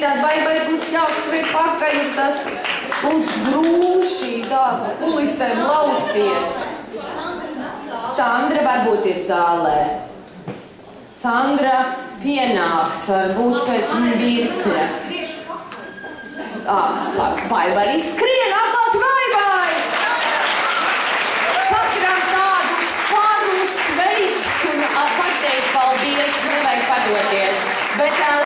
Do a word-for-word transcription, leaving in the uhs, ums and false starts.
citādi baibai būs jāskrien pakaļ un tas būs grūši tā kulisēm lausties. Sandra varbūt ir zālē. Sandra pienāks, varbūt pēc mirkļa. Ā, labi, baiba arī skrien apā.